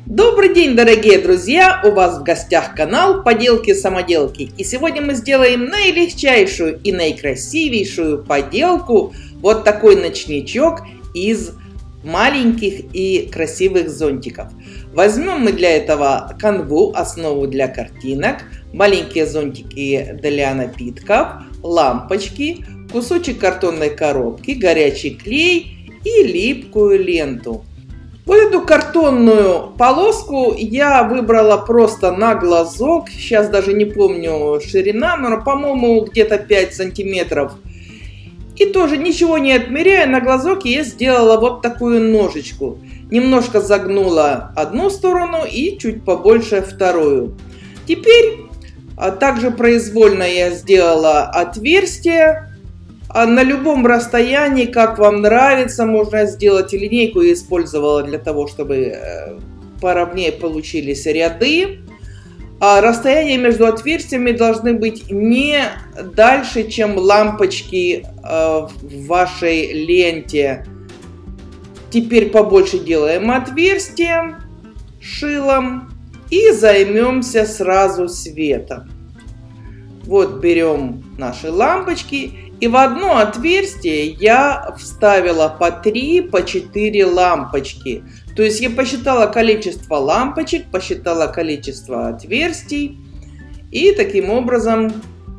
Добрый день, дорогие друзья! У вас в гостях канал Поделки-самоделки. И сегодня мы сделаем наилегчайшую и наикрасивейшую поделку. Вот такой ночничок из маленьких и красивых зонтиков. Возьмем мы для этого канву, основу для картинок, маленькие зонтики для напитков, лампочки, кусочек картонной коробки, горячий клей и липкую ленту. Вот эту картонную полоску я выбрала просто на глазок. Сейчас даже не помню ширина, но, по-моему, где-то 5 сантиметров. И тоже ничего не отмеряя, на глазок я сделала вот такую ножичку. Немножко загнула одну сторону и чуть побольше вторую. Теперь также произвольно я сделала отверстие. На любом расстоянии, как вам нравится, можно сделать. И линейку я использовала для того, чтобы поровнее получились ряды. Расстояние между отверстиями должны быть не дальше, чем лампочки в вашей ленте. Теперь побольше делаем отверстие шилом и займемся сразу светом. Вот берем наши лампочки. И в одно отверстие я вставила по 3, по 4 лампочки. То есть я посчитала количество лампочек, посчитала количество отверстий. И таким образом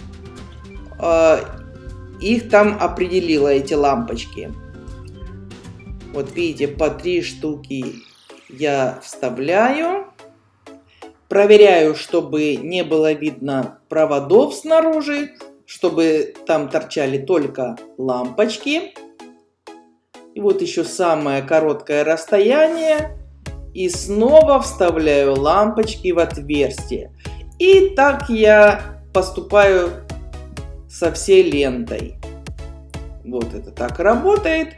их там определила, эти лампочки. Вот видите, по 3 штуки я вставляю. Проверяю, чтобы не было видно проводов снаружи, чтобы там торчали только лампочки. И вот еще самое короткое расстояние. И снова вставляю лампочки в отверстие. И так я поступаю со всей лентой. Вот это так работает.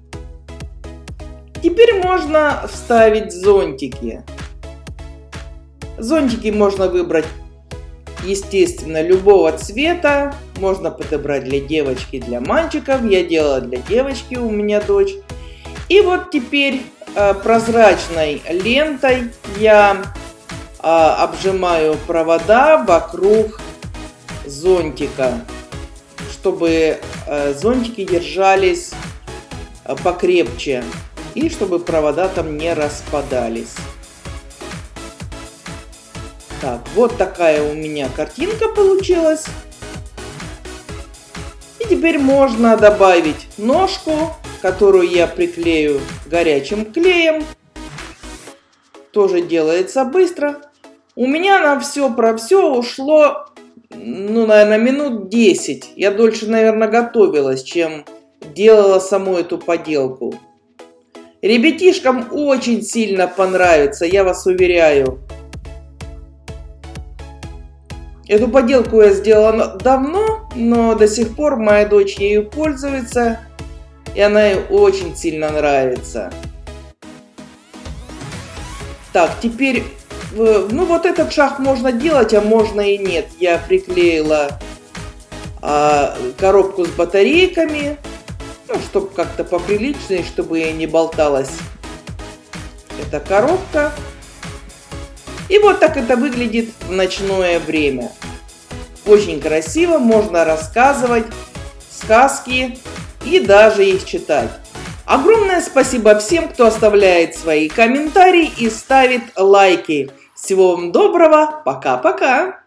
Теперь можно вставить зонтики. Зонтики можно выбрать, естественно, любого цвета. Можно подобрать для девочки, для мальчиков. Я делала для девочки, у меня дочь. И вот теперь прозрачной лентой я обжимаю провода вокруг зонтика, чтобы зонтики держались покрепче и чтобы провода там не распадались. Так, вот такая у меня картинка получилась. И теперь можно добавить ножку, которую я приклею горячим клеем. Тоже делается быстро. У меня на все про все ушло, наверное, минут 10. Я дольше, наверное, готовилась, чем делала саму эту поделку. Ребятишкам очень сильно понравится, я вас уверяю. Эту поделку я сделала давно, но до сих пор моя дочь ею пользуется, и она ей очень сильно нравится. Так, теперь, вот этот шаг можно делать, а можно и нет. Я приклеила коробку с батарейками, чтобы как-то поприличнее, чтобы не болталась эта коробка. И вот так это выглядит в ночное время. Очень красиво, можно рассказывать сказки и даже их читать. Огромное спасибо всем, кто оставляет свои комментарии и ставит лайки. Всего вам доброго, пока-пока!